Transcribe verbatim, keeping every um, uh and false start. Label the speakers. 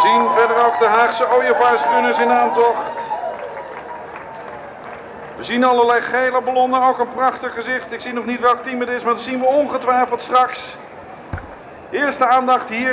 Speaker 1: zien verder ook de Haagse ooievaarsrunners in aantocht. We zien allerlei gele ballonnen, ook een prachtig gezicht. Ik zie nog niet welk team het is, maar dat zien we ongetwijfeld straks. Eerste aandacht hier.